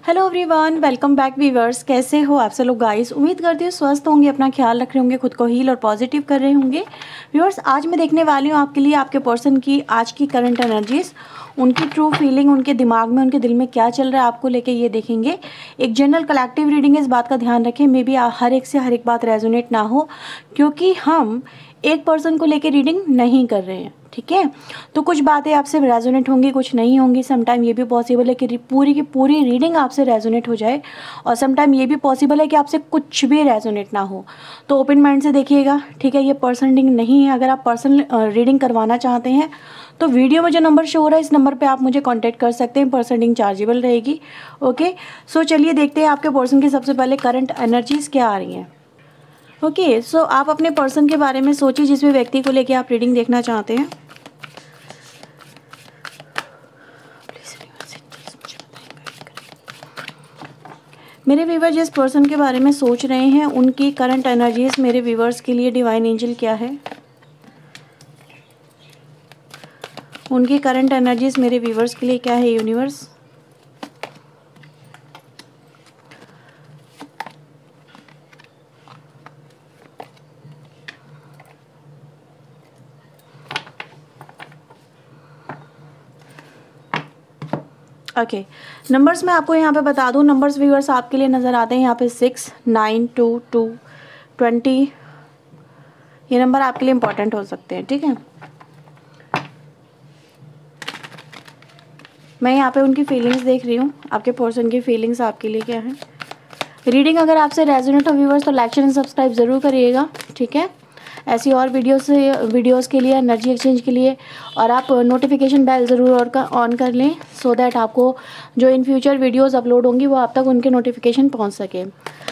Hello everyone, welcome back viewers. कैसे हो आप सब लोग गाइस? उम्मीद करती हूँ स्वस्थ होंगे, अपना ख्याल रख रहे होंगे, खुद को हील और पॉजिटिव कर रहे होंगे। व्यूअर्स, आज मैं देखने वाली हूँ आपके लिए आपके पर्सन की आज की करंट एनर्जीज, उनकी ट्रू फीलिंग, उनके दिमाग में, उनके दिल में क्या चल रहा है आपको लेके, ये देखेंगे। एक जनरल कलेक्टिव रीडिंग है, इस बात का ध्यान रखें। मे बी हर एक से हर एक बात रेजोनेट ना हो, क्योंकि हम एक पर्सन को लेके रीडिंग नहीं कर रहे हैं, ठीक है। तो कुछ बातें आपसे रेजोनेट होंगी, कुछ नहीं होंगी। समटाइम ये भी पॉसिबल है कि पूरी की पूरी रीडिंग आपसे रेजोनेट हो जाए, और समटाइम ये भी पॉसिबल है कि आपसे कुछ भी रेजोनेट ना हो। तो ओपन माइंड से देखिएगा, ठीक है। ये पर्सन रीडिंग नहीं है। अगर आप पर्सन रीडिंग करवाना चाहते हैं तो वीडियो में जो नंबर शो हो रहा है, इस नंबर पे आप मुझे कांटेक्ट कर सकते हैं। पर्सन रीडिंग चार्जेबल रहेगी। ओके, सो चलिए देखते हैं आपके पर्सन की सबसे पहले करंट एनर्जीज क्या आ रही हैं। ओके, सो आप अपने पर्सन के बारे में सोचिए, जिस भी व्यक्ति को लेके आप रीडिंग देखना चाहते हैं। मेरे व्यूवर जिस पर्सन के बारे में सोच रहे हैं, उनकी करंट एनर्जीज मेरे व्यूवर्स के लिए डिवाइन एंजल क्या है। उनकी करंट एनर्जीज मेरे व्यूवर्स के लिए क्या है यूनिवर्स। ओके, नंबर्स मैं आपको यहाँ पे बता दूँ। नंबर्स व्यूअर्स आपके लिए नज़र आते हैं यहाँ पे 6, 9, 2, 2, 20। ये नंबर आपके लिए इम्पोर्टेंट हो सकते हैं, ठीक है। मैं यहाँ पे उनकी फीलिंग्स देख रही हूँ, आपके पर्सन की फीलिंग्स आपके लिए क्या है। रीडिंग अगर आपसे रेजोनेट हो व्यूअर्स तो लाइक एंड सब्सक्राइब ज़रूर करिएगा, ठीक है। ऐसी और वीडियोस के लिए, एनर्जी एक्सचेंज के लिए, और आप नोटिफिकेशन बेल ज़रूर और ऑन कर लें, सो दैट आपको जो इन फ्यूचर वीडियोस अपलोड होंगी वो आप तक उनके नोटिफिकेशन पहुंच सके।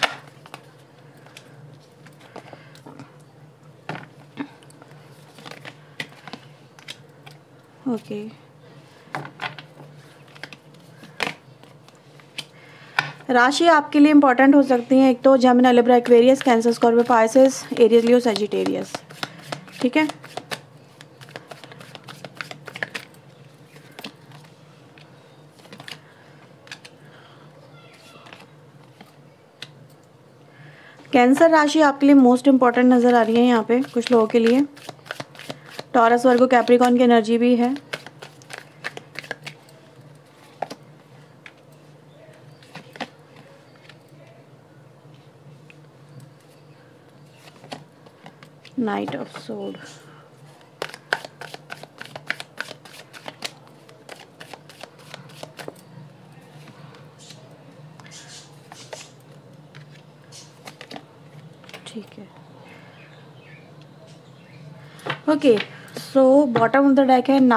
ओके, राशि आपके लिए इंपॉर्टेंट हो सकती है। एक तो Gemini, Libra, Aquarius, Cancer, Scorpio, Pisces, Aries, Leo, Sagittarius, ठीक है। कैंसर राशि आपके लिए मोस्ट इंपॉर्टेंट नज़र आ रही है यहाँ पे कुछ लोगों के लिए। टॉरस, वर्गो, कैप्रिकॉर्न की एनर्जी भी है। नाइट ऑफ सोड, ठीक है। Okay, so bottom of the deck है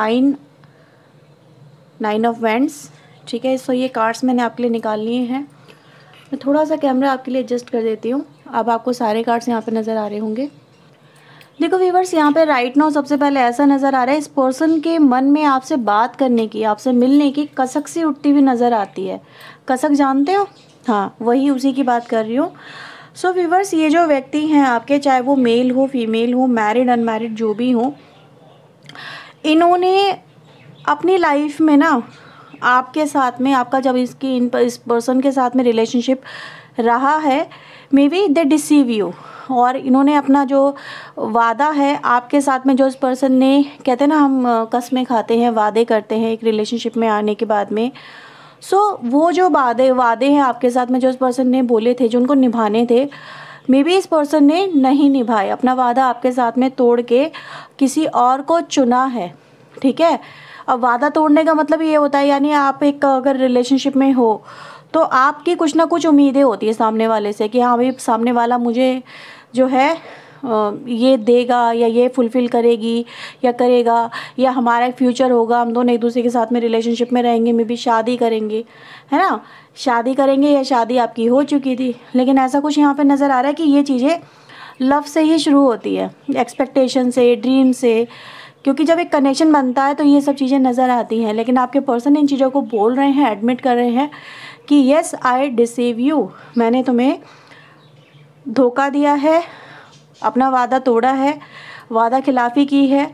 9 ऑफ वैंड्स, ठीक है। सो ये कार्ड्स मैंने आपके लिए निकाल लिए हैं। मैं थोड़ा सा कैमरा आपके लिए एडजस्ट कर देती हूँ। अब आपको सारे कार्ड्स यहाँ पे नज़र आ रहे होंगे। देखो व्यूवर्स, यहाँ पे राइट नाउ सबसे पहले ऐसा नज़र आ रहा है, इस पर्सन के मन में आपसे बात करने की, आपसे मिलने की कसक सी उठती हुई नज़र आती है। कसक जानते हो? हाँ, वही उसी की बात कर रही हूँ। सो व्यूवर्स, ये जो व्यक्ति हैं आपके, चाहे वो मेल हो, फीमेल हो, मैरिड, अनमैरिड, जो भी हो, इन्होंने अपनी लाइफ में ना आपके साथ में, आपका जब इस पर्सन के साथ में रिलेशनशिप रहा है, may be they deceive you, और इन्होंने अपना जो वादा है आपके साथ में, जो इस पर्सन ने, कहते हैं ना हम कस्में खाते हैं, वादे करते हैं एक रिलेशनशिप में आने के बाद में। सो वो जो वादे हैं आपके साथ में, जो इस पर्सन ने बोले थे, जो उनको निभाने थे, मे बी इस पर्सन ने नहीं निभाए। अपना वादा आपके साथ में तोड़ के किसी और को चुना है, ठीक है। अब वादा तोड़ने का मतलब ये होता है, यानी आप एक अगर रिलेशनशिप में हो तो आपकी कुछ ना कुछ उम्मीदें होती है सामने वाले से, कि हाँ भाई सामने वाला मुझे जो है ये देगा, या ये फुलफ़िल करेगी या करेगा, या हमारा एक फ्यूचर होगा, हम दोनों एक दूसरे के साथ में रिलेशनशिप में रहेंगे, मे बी शादी करेंगे, है ना। शादी करेंगे, या शादी आपकी हो चुकी थी, लेकिन ऐसा कुछ यहाँ पे नज़र आ रहा है कि ये चीज़ें लव से ही शुरू होती है, एक्सपेक्टेशन से, ड्रीम से, क्योंकि जब एक कनेक्शन बनता है तो ये सब चीज़ें नज़र आती हैं। लेकिन आपके पर्सन इन चीज़ों को बोल रहे हैं, एडमिट कर रहे हैं कि येस आई डिसीव यू, मैंने तुम्हें धोखा दिया है, अपना वादा तोड़ा है, वादा खिलाफ़ी की है,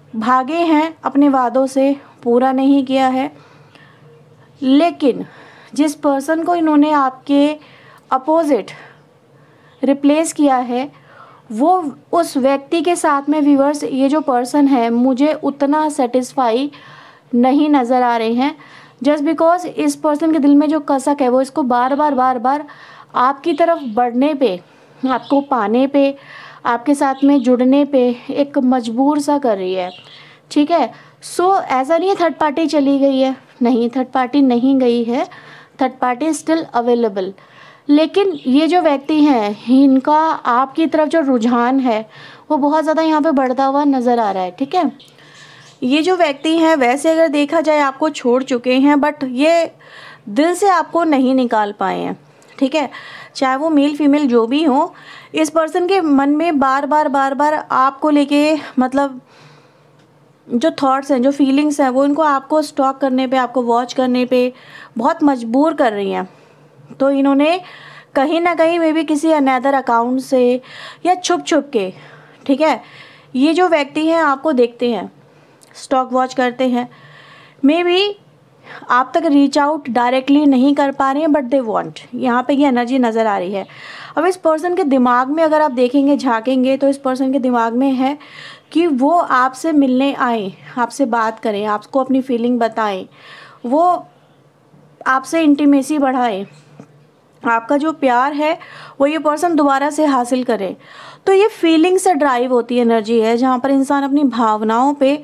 भागे हैं अपने वादों से, पूरा नहीं किया है। लेकिन जिस पर्सन को इन्होंने आपके अपोजिट रिप्लेस किया है, वो उस व्यक्ति के साथ में व्यूअर्स ये जो पर्सन है मुझे उतना सेटिस्फाई नहीं नज़र आ रहे हैं। जस्ट बिकॉज इस पर्सन के दिल में जो कसक है वो इसको बार बार आपकी तरफ बढ़ने पे, आपको पाने पे, आपके साथ में जुड़ने पे एक मजबूर सा कर रही है। ठीक है, सो ऐसा नहीं है थर्ड पार्टी चली गई है, नहीं, थर्ड पार्टी नहीं गई है, थर्ड पार्टी स्टिल अवेलेबल। लेकिन ये जो व्यक्ति हैं इनका आपकी तरफ जो रुझान है वो बहुत ज़्यादा यहाँ पे बढ़ता हुआ नज़र आ रहा है। ठीक है, ये जो व्यक्ति हैं वैसे अगर देखा जाए आपको छोड़ चुके हैं, बट ये दिल से आपको नहीं निकाल पाए हैं। ठीक है, चाहे वो मेल फीमेल जो भी हो, इस पर्सन के मन में बार बार आपको लेके मतलब जो थॉट्स हैं, जो फीलिंग्स हैं, वो इनको आपको स्टॉक करने पे, आपको वॉच करने पे बहुत मजबूर कर रही हैं। तो इन्होंने कहीं ना कहीं मे बी किसी अनदर अकाउंट से या छुप के, ठीक है, ये जो व्यक्ति हैं आपको देखते हैं, स्टॉक वॉच करते हैं, मे बी आप तक रीच आउट डायरेक्टली नहीं कर पा रहे हैं, बट दे वांट, यहाँ पे ये एनर्जी नज़र आ रही है। अब इस पर्सन के दिमाग में अगर आप देखेंगे, झांकेंगे, तो इस पर्सन के दिमाग में है कि वो आपसे मिलने आए, आपसे बात करें, आपको अपनी फीलिंग बताएं, वो आपसे इंटीमेसी बढ़ाएं, आपका जो प्यार है वो ये पर्सन दोबारा से हासिल करे। तो ये फीलिंग से ड्राइव होती एनर्जी है, जहाँ पर इंसान अपनी भावनाओं पे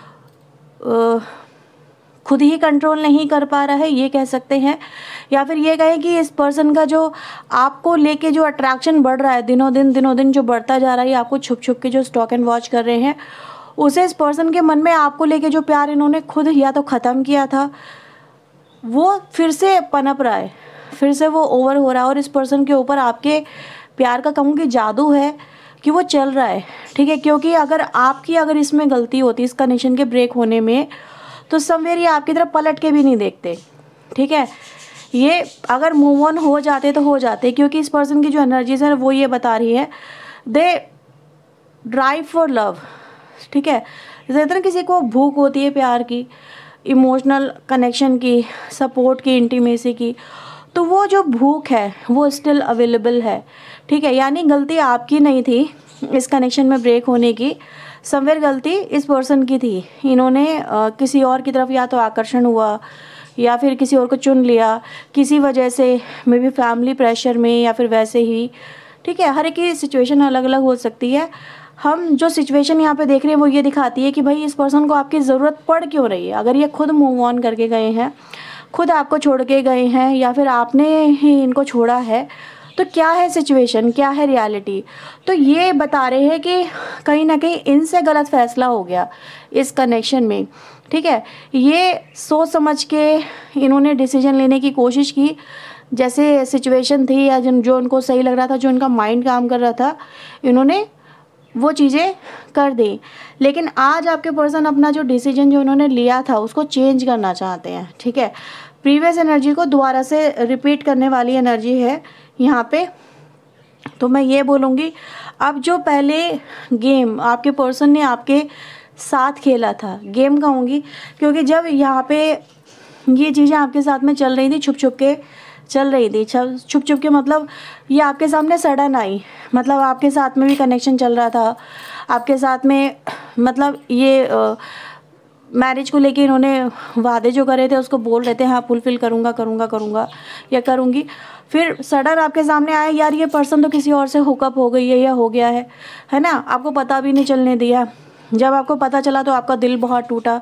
खुद ही कंट्रोल नहीं कर पा रहा है, ये कह सकते हैं। या फिर ये कहें कि इस पर्सन का जो आपको लेके जो अट्रैक्शन बढ़ रहा है, दिनों दिन जो बढ़ता जा रहा है, आपको छुप के जो स्टॉक एंड वॉच कर रहे हैं, उसे इस पर्सन के मन में आपको लेके जो प्यार इन्होंने खुद या तो ख़त्म किया था, वो फिर से पनप रहा है, फिर से वो ओवर हो रहा है। और इस पर्सन के ऊपर आपके प्यार का कहूँ कि जादू है कि वो चल रहा है। ठीक है, क्योंकि अगर इसमें गलती होती, इस कनेक्शन के ब्रेक होने में, तो समवेयर ये आपकी तरफ पलट के भी नहीं देखते। ठीक है, ये अगर मूव ऑन हो जाते तो हो जाते, क्योंकि इस पर्सन की जो एनर्जीज है वो ये बता रही है, दे ड्राइव फॉर लव। ठीक है, जैसे ना किसी को भूख होती है प्यार की, इमोशनल कनेक्शन की, सपोर्ट की, इंटीमेसी की, तो वो जो भूख है वो स्टिल अवेलेबल है। ठीक है, यानी गलती आपकी नहीं थी इस कनेक्शन में ब्रेक होने की, समवेयर गलती इस पर्सन की थी। इन्होंने किसी और की तरफ या तो आकर्षण हुआ या फिर किसी और को चुन लिया किसी वजह से, मे बी फैमिली प्रेशर में या फिर वैसे ही। ठीक है, हर एक की सिचुएशन अलग अलग हो सकती है। हम जो सिचुएशन यहाँ पे देख रहे हैं वो ये दिखाती है कि भाई इस पर्सन को आपकी ज़रूरत पड़ क्यों रही है। अगर ये खुद मूव ऑन करके गए हैं, खुद आपको छोड़ के गए हैं, या फिर आपने ही इनको छोड़ा है, तो क्या है सिचुएशन, क्या है रियलिटी। तो ये बता रहे हैं कि कहीं ना कहीं इनसे गलत फैसला हो गया इस कनेक्शन में। ठीक है, ये सोच समझ के इन्होंने डिसीजन लेने की कोशिश की, जैसे सिचुएशन थी या जो उनको सही लग रहा था, जो उनका माइंड काम कर रहा था, इन्होंने वो चीज़ें कर दी। लेकिन आज आपके पर्सन अपना जो डिसीजन जो उन्होंने लिया था उसको चेंज करना चाहते हैं। ठीक है, प्रीवियस एनर्जी को दोबारा से रिपीट करने वाली एनर्जी है यहाँ पे। तो मैं ये बोलूँगी, अब जो पहले गेम आपके पर्सन ने आपके साथ खेला था, गेम कहूँगी, क्योंकि जब यहाँ पे ये चीज़ें आपके साथ में चल रही थी, छुप के चल रही थी, छुप के मतलब ये आपके सामने सडन आई, मतलब आपके साथ में भी कनेक्शन चल रहा था, आपके साथ में मतलब ये मैरिज को लेके इन्होंने वादे जो करे थे उसको बोल रहे थे, हाँ फुलफिल करूँगा या करूँगी। फिर सडन आपके सामने आया, यार ये पर्सन तो किसी और से हुकअप हो गई है या हो गया है ना, आपको पता भी नहीं चलने दिया। जब आपको पता चला तो आपका दिल बहुत टूटा,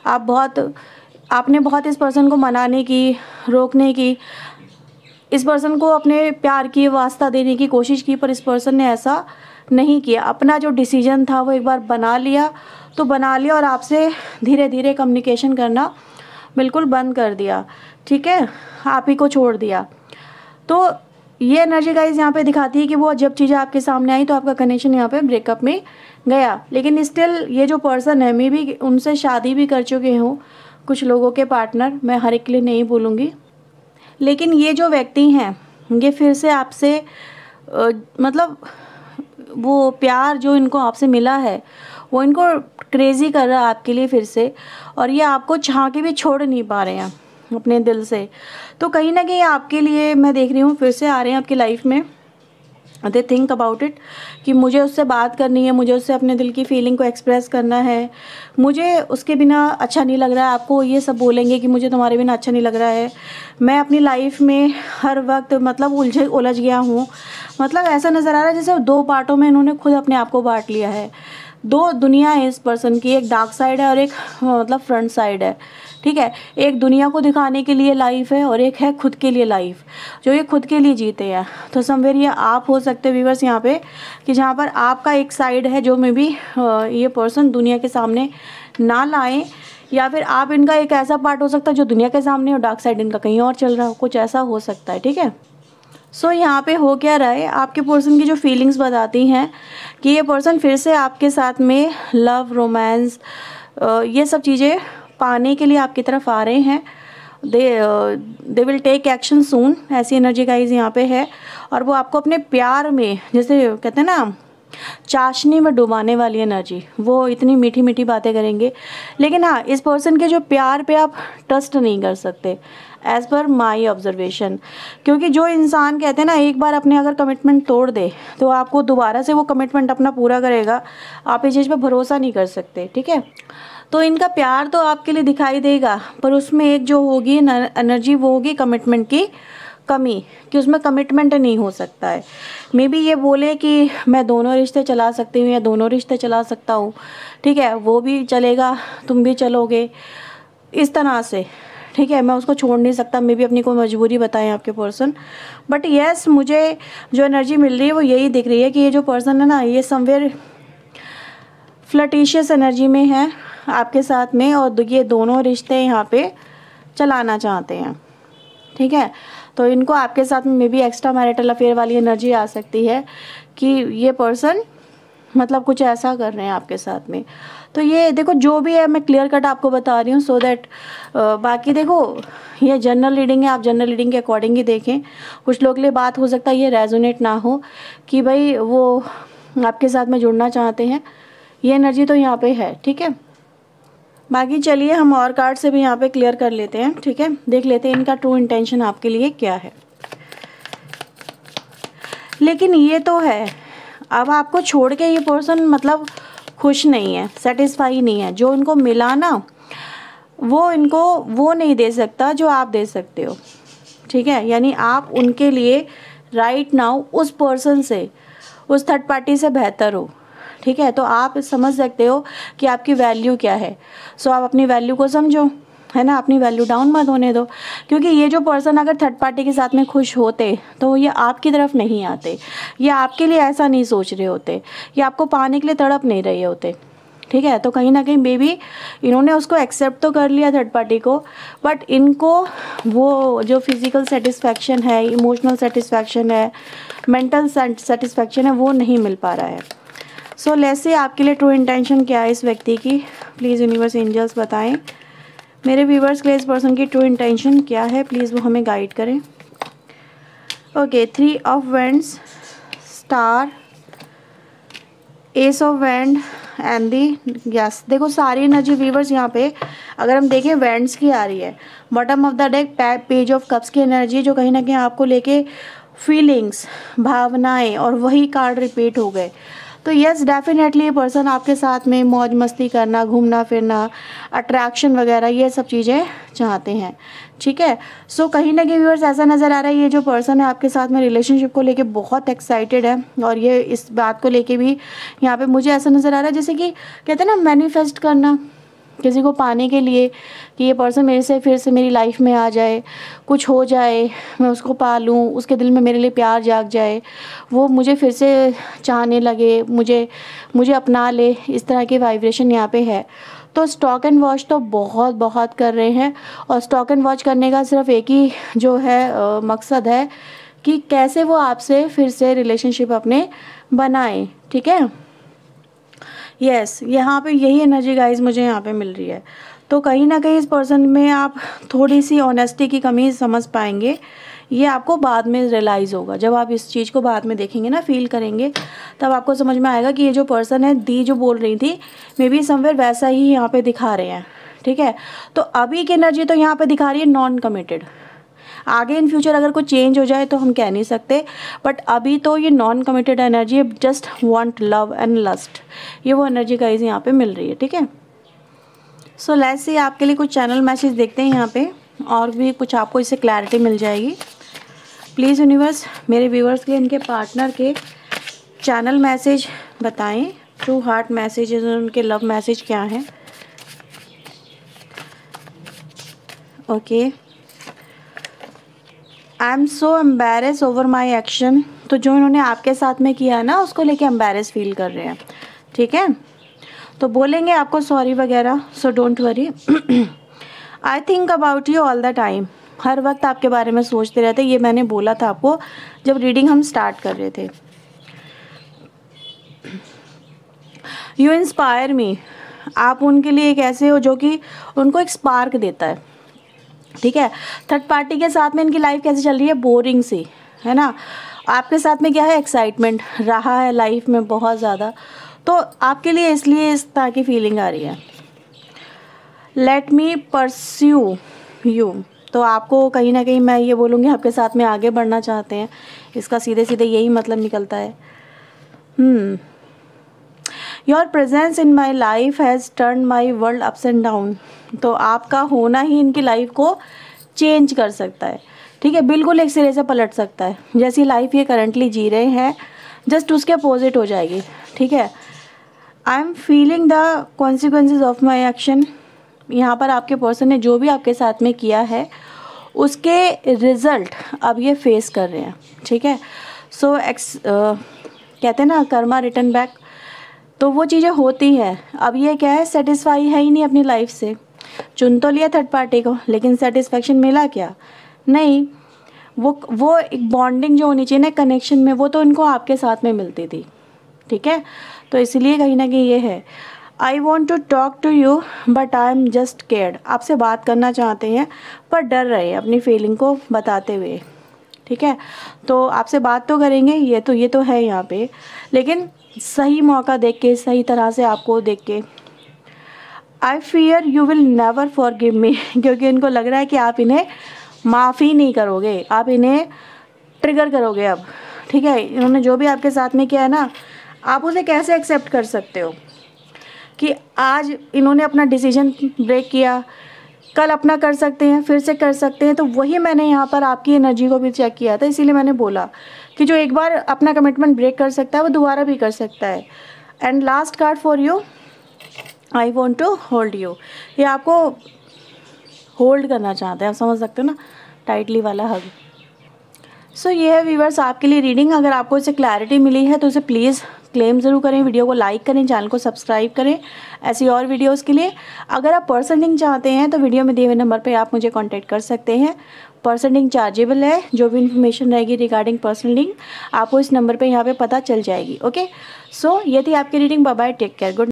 आपने बहुत इस पर्सन को मनाने की, रोकने की, इस पर्सन को अपने प्यार की वास्ता देने की कोशिश की, पर इस पर्सन ने ऐसा नहीं किया। अपना जो डिसीजन था वो एक बार बना लिया तो बना लिया, और आपसे धीरे धीरे कम्युनिकेशन करना बिल्कुल बंद कर दिया। ठीक है, आप ही को छोड़ दिया। तो ये एनर्जी गाइस यहाँ पे दिखाती है कि वो जब चीज़ें आपके सामने आई तो आपका कनेक्शन यहाँ पे ब्रेकअप में गया। लेकिन स्टिल ये जो पर्सन है, मे बी उनसे शादी भी कर चुके हों कुछ लोगों के पार्टनर, मैं हर एक के लिए नहीं बोलूँगी। लेकिन ये जो व्यक्ति हैं ये फिर से आपसे मतलब वो प्यार जो इनको आपसे मिला है वो इनको क्रेज़ी कर रहा है आपके लिए फिर से, और ये आपको चाह के भी छोड़ नहीं पा रहे हैं। अपने दिल से। तो कहीं ना कहीं आपके लिए मैं देख रही हूँ फिर से आ रहे हैं आपकी लाइफ में। दे थिंक अबाउट इट कि मुझे उससे बात करनी है, मुझे उससे अपने दिल की फीलिंग को एक्सप्रेस करना है, मुझे उसके बिना अच्छा नहीं लग रहा है। आपको ये सब बोलेंगे कि मुझे तुम्हारे बिना अच्छा नहीं लग रहा है, मैं अपनी लाइफ में हर वक्त मतलब उलझ गया हूँ। मतलब ऐसा नज़र आ रहा है जैसे 2 पार्टों में इन्होंने खुद अपने आप को बांट लिया है। 2 दुनिया है इस पर्सन की, एक डार्क साइड है और एक मतलब फ्रंट साइड है, ठीक है। एक दुनिया को दिखाने के लिए लाइफ है और एक है खुद के लिए लाइफ, जो ये खुद के लिए जीते हैं। तो समवेयर ये आप हो सकते व्यूअर्स यहाँ पे, कि जहाँ पर आपका एक साइड है जो मे बी ये पर्सन दुनिया के सामने ना लाएं, या फिर आप इनका एक ऐसा पार्ट हो सकता है जो दुनिया के सामने और डार्क साइड इनका कहीं और चल रहा हो, कुछ ऐसा हो सकता है, ठीक है। सो यहाँ पे हो क्या रहा है, आपके पर्सन की जो फीलिंग्स बताती हैं कि ये पर्सन फिर से आपके साथ में लव, रोमांस, ये सब चीज़ें पाने के लिए आपकी तरफ आ रहे हैं। They will take action soon, ऐसी एनर्जी गाइस यहाँ पे है। और वो आपको अपने प्यार में, जैसे कहते हैं ना चाशनी में डुबाने वाली एनर्जी, वो इतनी मीठी मीठी बातें करेंगे। लेकिन हाँ, इस पर्सन के जो प्यार पे आप ट्रस्ट नहीं कर सकते एज़ पर माई ऑब्जर्वेशन, क्योंकि जो इंसान कहते हैं ना एक बार अपने अगर कमिटमेंट तोड़ दे तो आपको दोबारा से वो कमिटमेंट अपना पूरा करेगा, आप इस चीज़ पे भरोसा नहीं कर सकते, ठीक है। तो इनका प्यार तो आपके लिए दिखाई देगा, पर उसमें एक जो होगी एनर्जी, वो होगी कमिटमेंट की कमी, कि उसमें कमिटमेंट नहीं हो सकता है। मे बी ये बोले कि मैं दोनों रिश्ते चला सकती हूँ या दोनों रिश्ते चला सकता हूँ, ठीक है, वो भी चलेगा, तुम भी चलोगे, इस तरह से, ठीक है। मैं उसको छोड़ नहीं सकता, मे बी अपनी कोई मजबूरी बताएं आपके पर्सन। बट येस, मुझे जो एनर्जी मिल रही है वो यही दिख रही है कि ये जो पर्सन है ना, ये समवेयर फ्लर्टिशियस एनर्जी में है आपके साथ में, और ये दोनों रिश्ते यहाँ पे चलाना चाहते हैं, ठीक है। तो इनको आपके साथ में may be extra marital affair वाली एनर्जी आ सकती है कि ये पर्सन मतलब कुछ ऐसा कर रहे हैं आपके साथ में। तो ये देखो जो भी है मैं क्लियर कट आपको बता रही हूँ, सो दैट बाकी देखो ये जनरल रीडिंग है, आप जनरल रीडिंग के अकॉर्डिंग ही देखें। कुछ लोग के लिए बात हो सकता है ये रेजोनेट ना हो कि भाई वो आपके साथ में जुड़ना चाहते हैं, ये एनर्जी तो यहाँ पे है, ठीक है। बाकी चलिए हम और कार्ड से भी यहाँ पे क्लियर कर लेते हैं, ठीक है। देख लेते हैं इनका ट्रू इंटेंशन आपके लिए क्या है। लेकिन ये तो है, अब आपको छोड़ के ये पर्सन मतलब खुश नहीं है, सेटिस्फाई नहीं है। जो इनको मिला ना वो इनको वो नहीं दे सकता जो आप दे सकते हो, ठीक है। यानी आप उनके लिए राइट नाउ उस पर्सन से, उस थर्ड पार्टी से बेहतर हो, ठीक है। तो आप समझ सकते हो कि आपकी वैल्यू क्या है। सो आप अपनी वैल्यू को समझो, है ना, अपनी वैल्यू डाउन मत होने दो। क्योंकि ये जो पर्सन अगर थर्ड पार्टी के साथ में खुश होते तो ये आपकी तरफ नहीं आते, ये आपके लिए ऐसा नहीं सोच रहे होते, ये आपको पाने के लिए तड़प नहीं रहे होते, ठीक है। तो कहीं ना कहीं मे बी इन्होंने उसको एक्सेप्ट तो कर लिया थर्ड पार्टी को, बट इनको वो जो फिज़िकल सेटिस्फैक्शन है, इमोशनल सेटिस्फैक्शन है, मेंटल सेटिस्फैक्शन है, वो नहीं मिल पा रहा है। सो लेट्स सी आपके लिए ट्रू इंटेंशन क्या है इस व्यक्ति की। प्लीज़ यूनिवर्स एंजल्स बताएं मेरे व्यूवर्स के लिए इस पर्सन की ट्रू इंटेंशन क्या है, प्लीज़ वो हमें गाइड करें। Okay, 3 of wands, star, ace of wand and the yes. देखो सारी एनर्जी व्यूवर्स यहाँ पे अगर हम देखें वैंड्स की आ रही है। Bottom of the deck page of cups की एनर्जी, जो कहीं ना कहीं आपको लेके फीलिंग्स, भावनाएं, और वही कार्ड रिपीट हो गए। तो यस डेफिनेटली ये पर्सन आपके साथ में मौज मस्ती करना, घूमना फिरना, अट्रैक्शन वगैरह ये सब चीज़ें चाहते हैं, ठीक है। सो कहीं ना कहीं व्यूअर्स ऐसा नज़र आ रहा है ये जो पर्सन है आपके साथ में रिलेशनशिप को लेके बहुत एक्साइटेड है, और ये इस बात को लेके भी यहाँ पे मुझे ऐसा नज़र आ रहा है जैसे कि कहते हैं ना मैनिफेस्ट करना किसी को पाने के लिए, कि ये पर्सन मेरे से फिर से मेरी लाइफ में आ जाए, कुछ हो जाए, मैं उसको पालूँ, उसके दिल में मेरे लिए प्यार जाग जाए, वो मुझे फिर से चाहने लगे, मुझे अपना ले, इस तरह की वाइब्रेशन यहाँ पे है। तो स्टॉक एंड वॉच तो बहुत कर रहे हैं, और स्टॉक एंड वॉच करने का सिर्फ एक ही जो है मकसद है कि कैसे वो आपसे फिर से रिलेशनशिप अपने बनाएं, ठीक है। यस यहाँ पे यही एनर्जी गाइज मुझे यहाँ पे मिल रही है। तो कहीं ना कहीं इस पर्सन में आप थोड़ी सी ऑनेस्टी की कमी समझ पाएंगे, ये आपको बाद में रियलाइज़ होगा। जब आप इस चीज़ को बाद में देखेंगे ना, फील करेंगे, तब आपको समझ में आएगा कि ये जो पर्सन है दी जो बोल रही थी मे बी समवेयर वैसा ही यहाँ पे दिखा रहे हैं, ठीक है। तो अभी की एनर्जी तो यहाँ पे दिखा रही है नॉन कमिटेड। आगे इन फ्यूचर अगर कुछ चेंज हो जाए तो हम कह नहीं सकते, बट अभी तो ये नॉन कमिटेड एनर्जी है, just want love and lust, ये वो एनर्जी गाइस यहाँ पे मिल रही है, ठीक है। सो लेट्स सी, आपके लिए कुछ चैनल मैसेज देखते हैं यहाँ पे, और भी कुछ आपको इससे क्लैरिटी मिल जाएगी। प्लीज़ यूनिवर्स मेरे व्यूअर्स के लिए उनके पार्टनर के चैनल मैसेज बताएं, ट्रू हार्ट मैसेजेस और उनके लव मैसेज क्या हैं। Okay, I am so embarrassed over my action. तो जो इन्होंने आपके साथ में किया है ना, उसको लेके एम्बेरस फील कर रहे हैं, ठीक है। तो बोलेंगे आपको सॉरी वगैरह, so don't worry. I think about you all the time, हर वक्त आपके बारे में सोचते रहते। ये मैंने बोला था आपको जब रीडिंग हम स्टार्ट कर रहे थे। यू इंस्पायर मी, आप उनके लिए एक ऐसे हो जो कि उनको एक स्पार्क देता है, ठीक है। थर्ड पार्टी के साथ में इनकी लाइफ कैसे चल रही है, बोरिंग सी, है ना। आपके साथ में क्या है, एक्साइटमेंट रहा है लाइफ में बहुत ज़्यादा, तो आपके लिए इसलिए इस तरह की फीलिंग आ रही है। लेट मी परस्यू यू, तो आपको कहीं ना कहीं मैं ये बोलूँगी आपके साथ में आगे बढ़ना चाहते हैं, इसका सीधे सीधे यही मतलब निकलता है। Your presence in my life has turn my world ups and down, तो आपका होना ही इनकी लाइफ को चेंज कर सकता है, ठीक है। बिल्कुल एक सिरे से पलट सकता है। जैसी लाइफ ये करंटली जी रहे हैं जस्ट उसके अपोजिट हो जाएगी, ठीक है। I am feeling the consequences of my action, यहाँ पर आपके पर्सन ने जो भी आपके साथ में किया है उसके रिज़ल्ट अब ये फेस कर रहे हैं, ठीक है। सो कहते हैं ना कर्मा रिटर्न बैक, तो वो चीज़ें होती है। अब ये क्या है, सेटिस्फाई है ही नहीं अपनी लाइफ से। चुन तो लिया थर्ड पार्टी को, लेकिन सेटिस्फेक्शन मिला क्या, नहीं। वो एक बॉन्डिंग जो होनी चाहिए ना कनेक्शन में, वो तो इनको आपके साथ में मिलती थी, ठीक है। तो इसलिए कहीं ना कहीं ये है, I want to talk to you but I am just scared, आपसे बात करना चाहते हैं पर डर रहे हैं अपनी फीलिंग को बताते हुए, ठीक है। तो आपसे बात तो करेंगे, ये तो है यहाँ पे, लेकिन सही मौका देख के, सही तरह से आपको देख के। I fear you will never forgive me, क्योंकि इनको लग रहा है कि आप इन्हें माफ़ी नहीं करोगे, आप इन्हें ट्रिगर करोगे अब, ठीक है। इन्होंने जो भी आपके साथ में किया है ना, आप उसे कैसे एक्सेप्ट कर सकते हो कि आज इन्होंने अपना डिसीजन ब्रेक किया, कल अपना कर सकते हैं, फिर से कर सकते हैं। तो वही मैंने यहाँ पर आपकी एनर्जी को भी चेक किया था, इसीलिए मैंने बोला कि जो एक बार अपना कमिटमेंट ब्रेक कर सकता है वो दोबारा भी कर सकता है। And last card for you, I want to hold you, ये आपको होल्ड करना चाहते हैं, आप समझ सकते हो ना, टाइटली वाला हग। सो ये है व्यूअर्स आपके लिए रीडिंग। अगर आपको इससे क्लैरिटी मिली है तो इसे प्लीज़ क्लेम ज़रूर करें, वीडियो को लाइक करें, चैनल को सब्सक्राइब करें ऐसी और वीडियोस के लिए। अगर आप पर्सनिंग चाहते हैं तो वीडियो में दिए हुए नंबर पे आप मुझे कांटेक्ट कर सकते हैं। पर्सनिंग चार्जेबल है, जो भी इन्फॉर्मेशन रहेगी रिगार्डिंग पर्सनिंग आपको इस नंबर पे यहाँ पे पता चल जाएगी। ओके, सो ये थी आपकी reading. Bye bye, take care, good.